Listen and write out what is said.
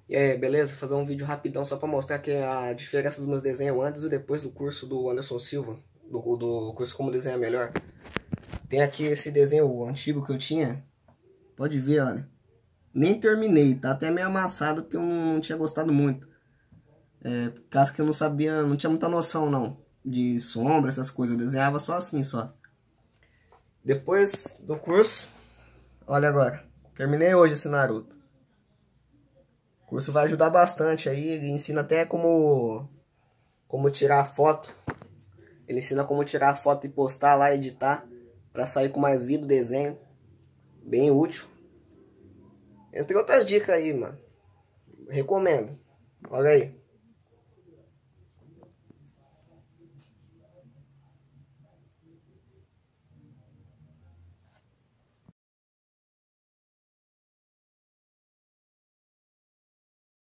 E aí, beleza? Vou fazer um vídeo rapidão só pra mostrar que a diferença dos meus desenhos antes e depois do curso do Anderson Silva, do curso Como Desenhar Melhor. Tem aqui esse desenho antigo que eu tinha, pode ver, olha. Nem terminei, tá até meio amassado porque eu não tinha gostado muito. Por causa que eu não sabia, não tinha muita noção não, de sombra, essas coisas. Eu desenhava só assim, só. Depois do curso, olha agora, terminei hoje esse Naruto. O curso vai ajudar bastante aí, ele ensina até como tirar foto. Ele ensina como tirar foto e postar lá, editar, pra sair com mais vida o desenho. Bem útil. Entre outras dicas aí, mano. Recomendo. Olha aí.